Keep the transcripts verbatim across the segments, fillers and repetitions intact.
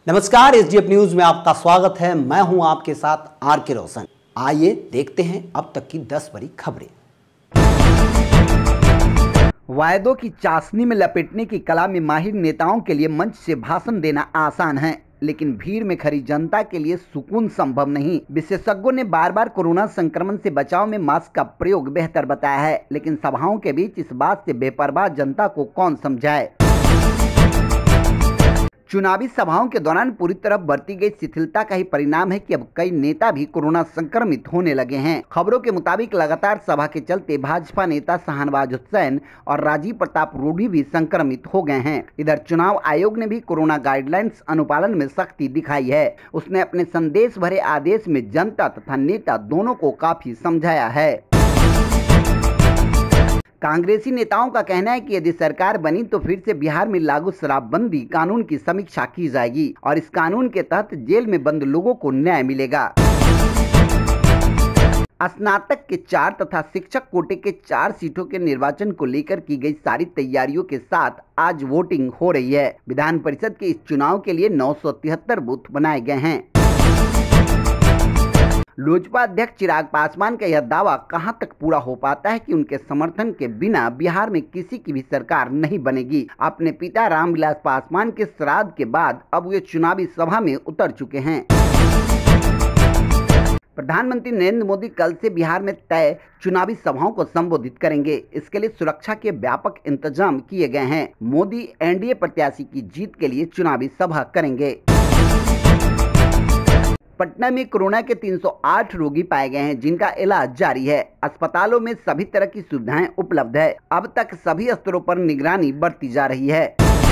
नमस्कार, SDF news में आपका स्वागत है। मैं हूं आपके साथ आर के रोशन। आइए देखते हैं अब तक की दस बड़ी खबरें। वायदों की चाशनी में लपेटने की कला में माहिर नेताओं के लिए मंच से भाषण देना आसान है, लेकिन भीड़ में खड़ी जनता के लिए सुकून संभव नहीं। विशेषज्ञों ने बार बार कोरोना संक्रमण से बचाव में मास्क का प्रयोग बेहतर बताया है, लेकिन सभाओं के बीच इस बात से बेपरवाह जनता को कौन समझाए। चुनावी सभाओं के दौरान पूरी तरह बरती गई शिथिलता का ही परिणाम है कि अब कई नेता भी कोरोना संक्रमित होने लगे हैं। खबरों के मुताबिक लगातार सभा के चलते भाजपा नेता शाहनवाज हुसैन और राजीव प्रताप रूडी भी संक्रमित हो गए हैं। इधर चुनाव आयोग ने भी कोरोना गाइडलाइंस अनुपालन में सख्ती दिखाई है। उसने अपने संदेश भरे आदेश में जनता तथा नेता दोनों को काफी समझाया है। कांग्रेसी नेताओं का कहना है कि यदि सरकार बनी तो फिर से बिहार में लागू शराबबंदी कानून की समीक्षा की जाएगी और इस कानून के तहत जेल में बंद लोगों को न्याय मिलेगा। स्नातक के चार तथा शिक्षक कोटे के चार सीटों के निर्वाचन को लेकर की गई सारी तैयारियों के साथ आज वोटिंग हो रही है। विधान परिषद के इस चुनाव के लिए नौ सौ तिहत्तर बूथ बनाए गए हैं। लोजपा अध्यक्ष चिराग पासवान का यह दावा कहां तक पूरा हो पाता है कि उनके समर्थन के बिना बिहार में किसी की भी सरकार नहीं बनेगी। अपने पिता रामविलास पासवान के श्राद्ध के बाद अब वे चुनावी सभा में उतर चुके हैं। प्रधानमंत्री नरेंद्र मोदी कल से बिहार में तय चुनावी सभाओं को संबोधित करेंगे। इसके लिए सुरक्षा के व्यापक इंतजाम किए गए हैं। मोदी एनडीए प्रत्याशी की जीत के लिए चुनावी सभा करेंगे। पटना में कोरोना के तीन सौ आठ रोगी पाए गए हैं, जिनका इलाज जारी है। अस्पतालों में सभी तरह की सुविधाएं उपलब्ध है। अब तक सभी स्तरों पर निगरानी बढ़ती जा रही है।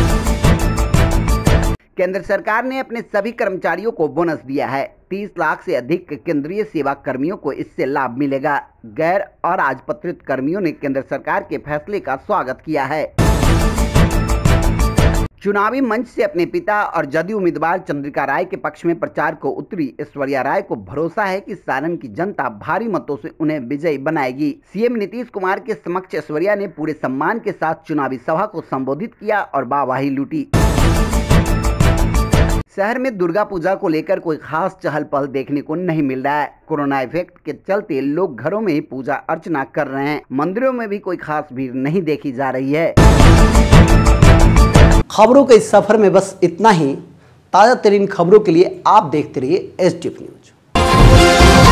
केंद्र सरकार ने अपने सभी कर्मचारियों को बोनस दिया है। तीस लाख से अधिक केंद्रीय सेवा कर्मियों को इससे लाभ मिलेगा। गैर और राजपत्रित कर्मियों ने केंद्र सरकार के फैसले का स्वागत किया है। चुनावी मंच से अपने पिता और जदयू उम्मीदवार चंद्रिका राय के पक्ष में प्रचार को उतरी ऐश्वर्या राय को भरोसा है कि सारण की जनता भारी मतों से उन्हें विजयी बनाएगी। सीएम नीतीश कुमार के समक्ष ऐश्वर्या ने पूरे सम्मान के साथ चुनावी सभा को संबोधित किया और वाहवाही लूटी। शहर में दुर्गा पूजा को लेकर कोई खास चहल पहल देखने को नहीं मिल रहा है। कोरोना इफेक्ट के चलते लोग घरों में ही पूजा अर्चना कर रहे हैं। मंदिरों में भी कोई खास भीड़ नहीं देखी जा रही है। खबरों के इस सफर में बस इतना ही। ताज़ा तरीन खबरों के लिए आप देखते रहिए एसडीएफ न्यूज।